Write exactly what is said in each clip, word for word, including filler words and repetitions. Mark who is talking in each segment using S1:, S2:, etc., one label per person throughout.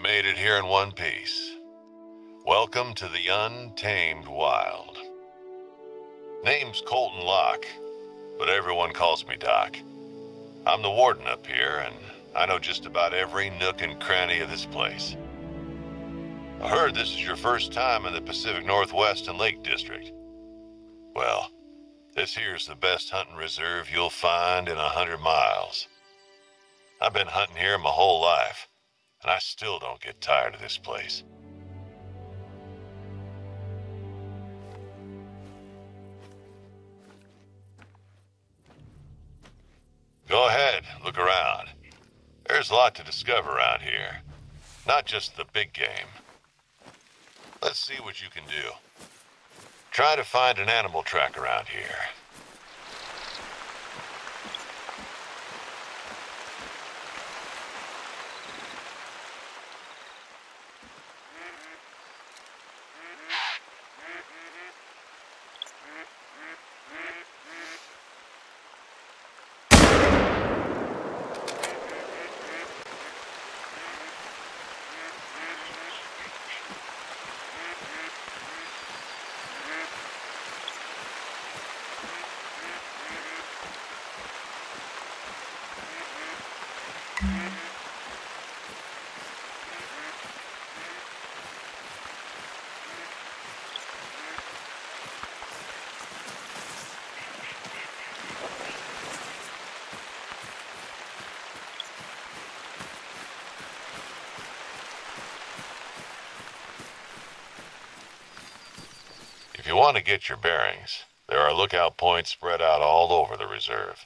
S1: made it here in one piece. Welcome to the untamed wild. Name's Colton Locke, but everyone calls me Doc. I'm the warden up here, and I know just about every nook and cranny of this place. I heard this is your first time in the Pacific Northwest and Lake District. Well, this here's the best hunting reserve you'll find in a hundred miles. I've been hunting here my whole life, and I still don't get tired of this place. Go ahead, look around. There's a lot to discover around here, not just the big game. Let's see what you can do. Try to find an animal track around here. If you want to get your bearings, there are lookout points spread out all over the reserve.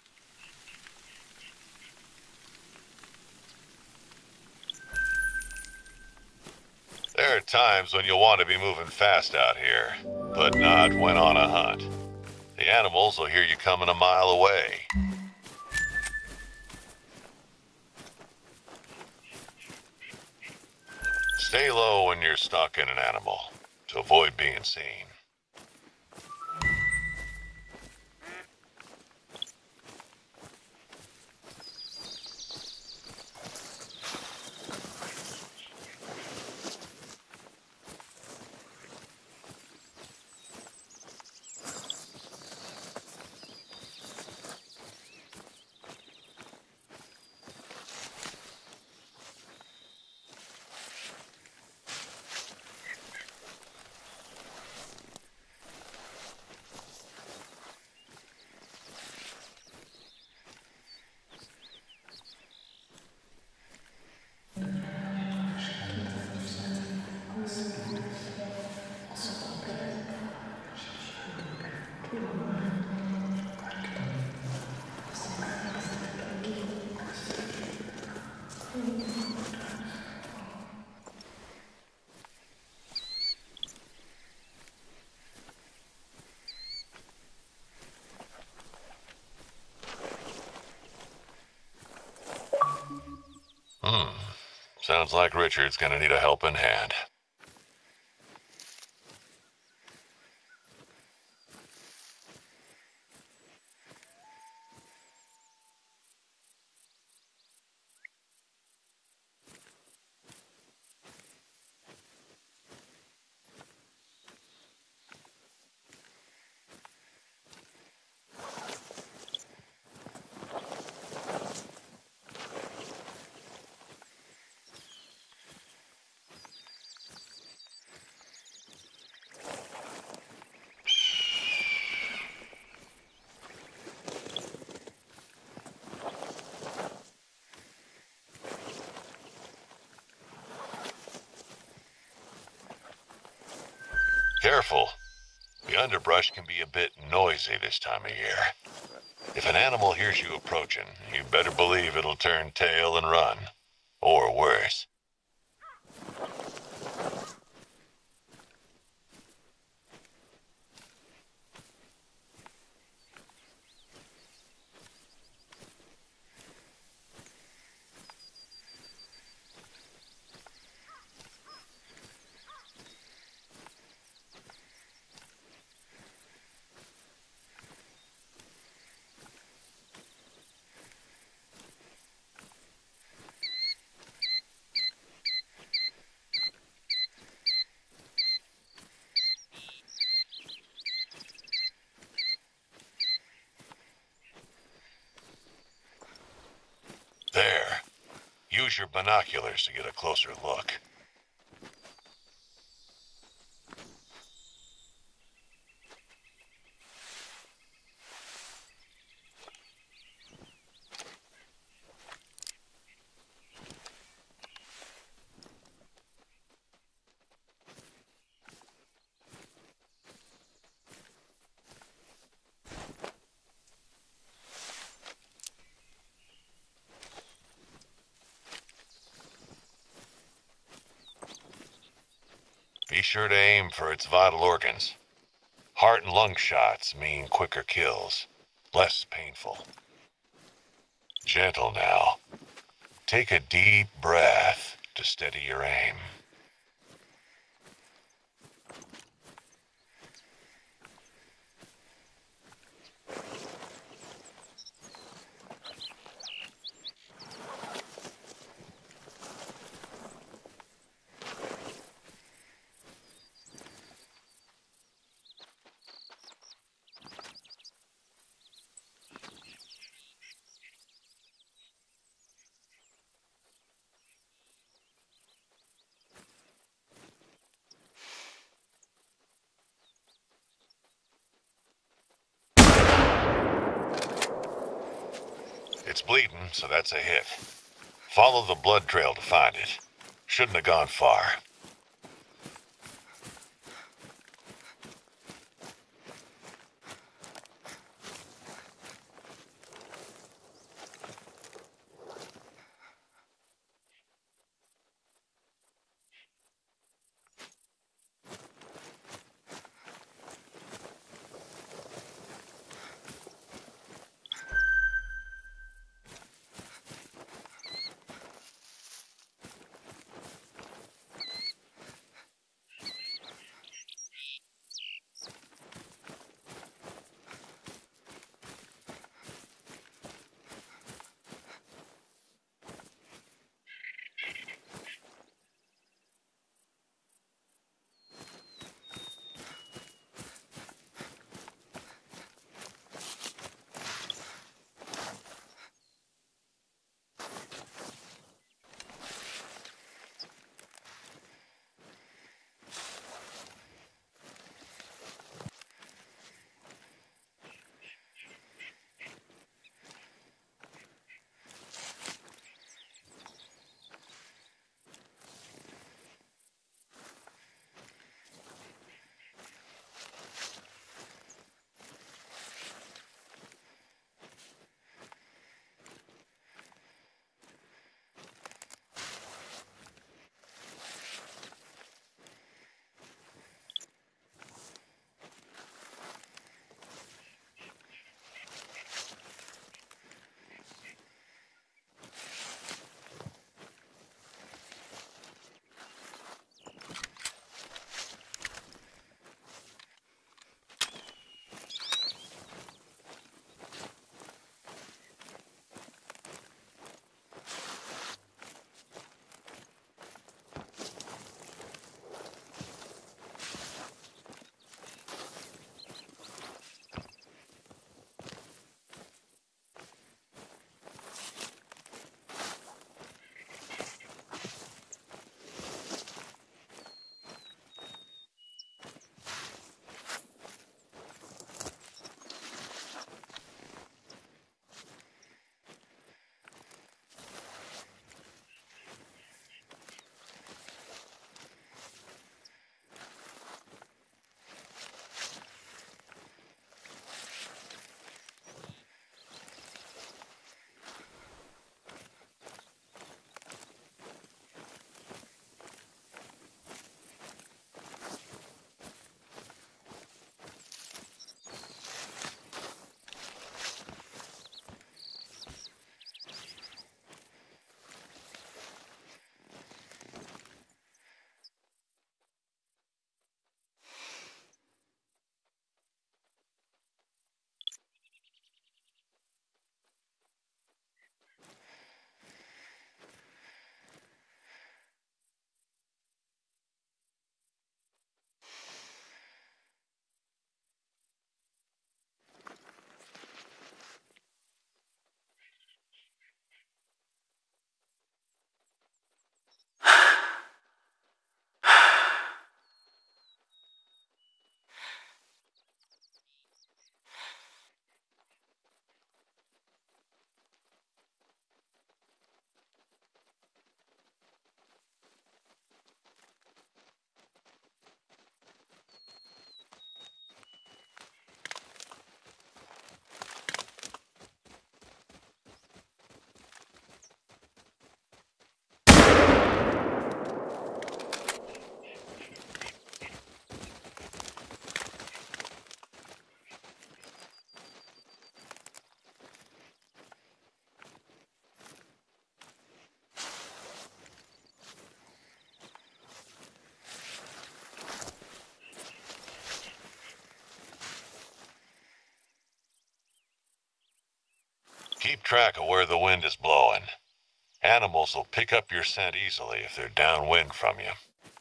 S1: There are times when you'll want to be moving fast out here, but not when on a hunt. The animals will hear you coming a mile away. Stay low when you're stalking an animal to avoid being seen. Hmm. Sounds like Richard's gonna need a helping hand. Careful. The underbrush can be a bit noisy this time of year. If an animal hears you approaching, you better believe it'll turn tail and run. Or worse. Use your binoculars to get a closer look. Be sure to aim for its vital organs. Heart and lung shots mean quicker kills, less painful. Gentle now. Take a deep breath to steady your aim. It's bleeding, so that's a hit. Follow the blood trail to find it. Shouldn't have gone far. Keep track of where the wind is blowing. Animals will pick up your scent easily if they're downwind from you.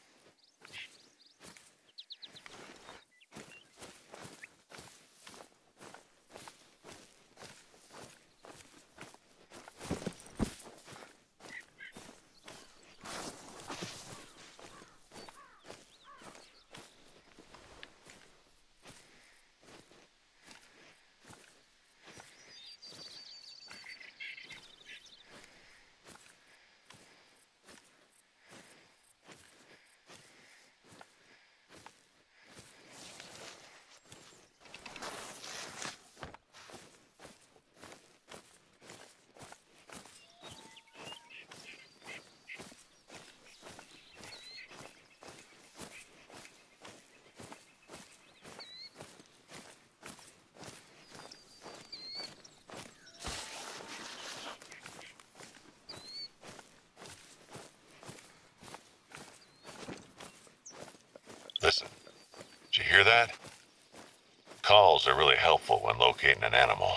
S1: Listen, did you hear that? Calls are really helpful when locating an animal.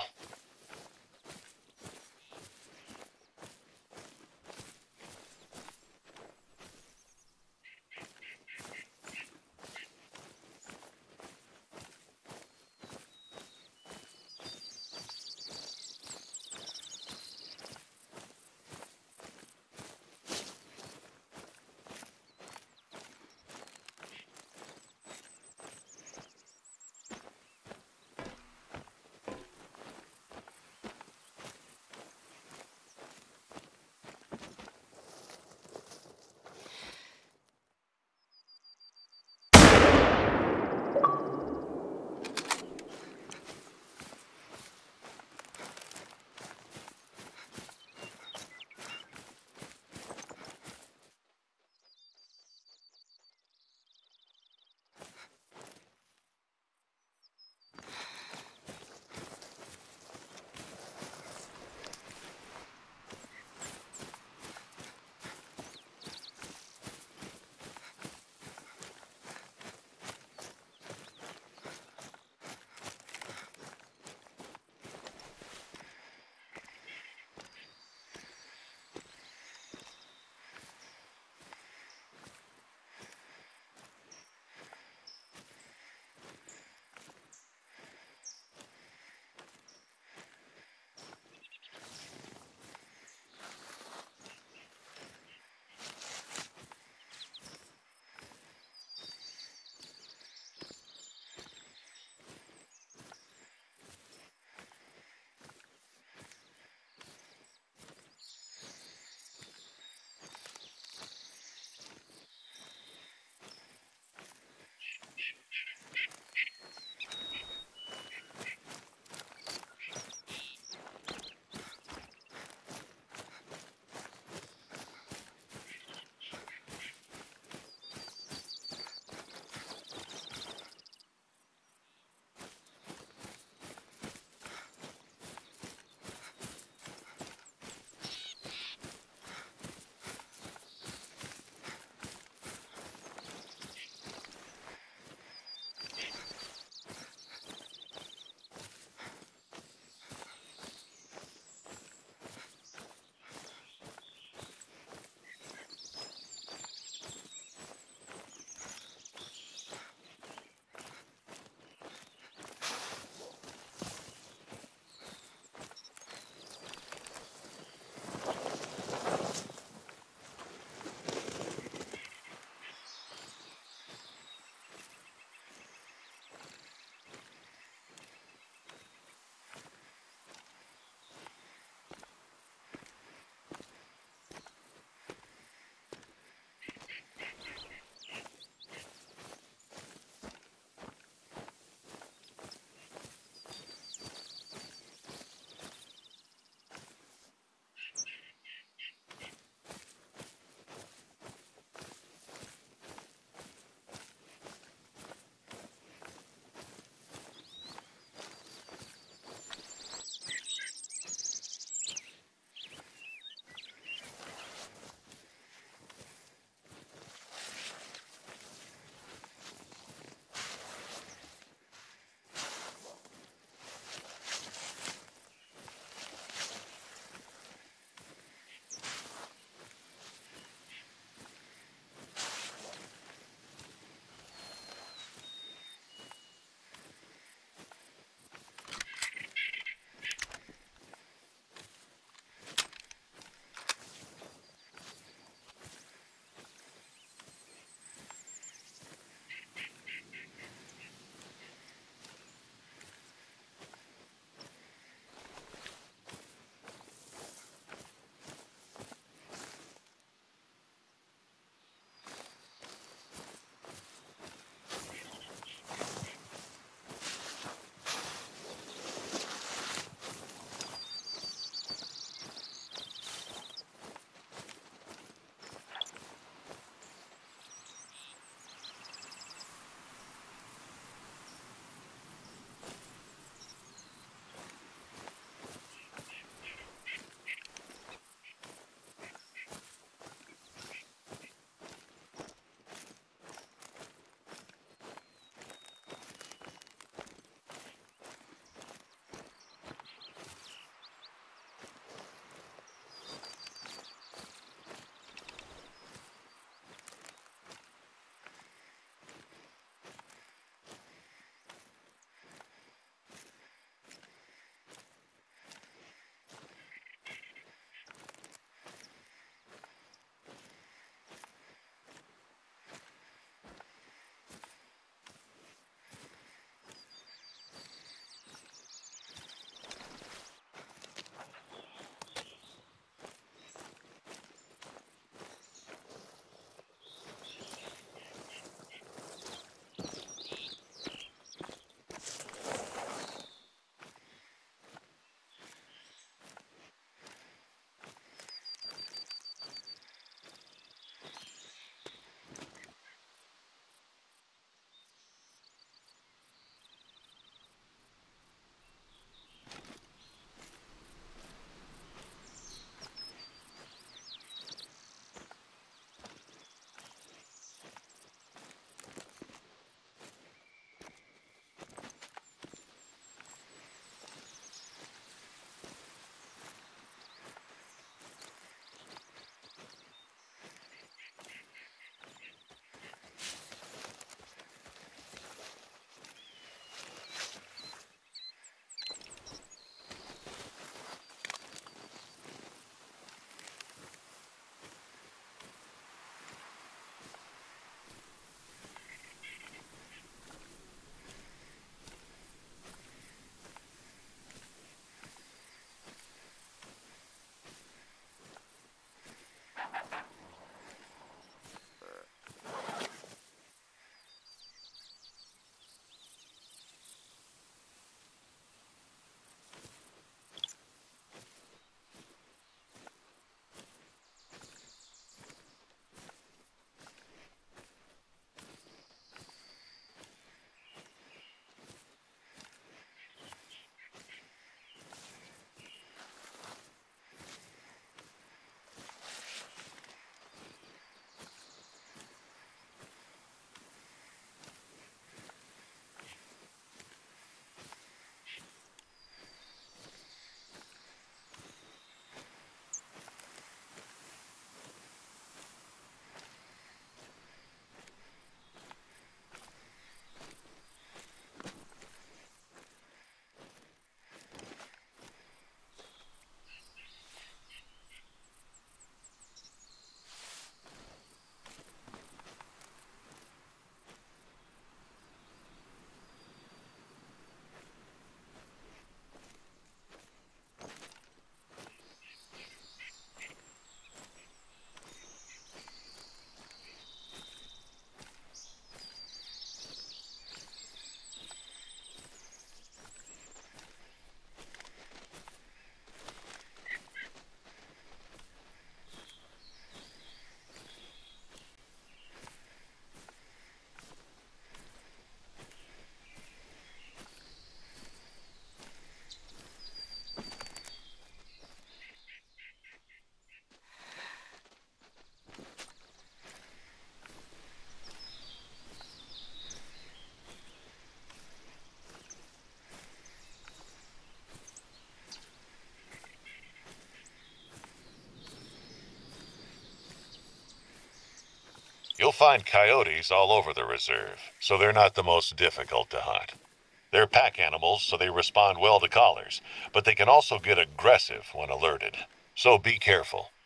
S1: find coyotes all over the reserve, so they're not the most difficult to hunt. They're pack animals, so they respond well to collars, but they can also get aggressive when alerted. So be careful.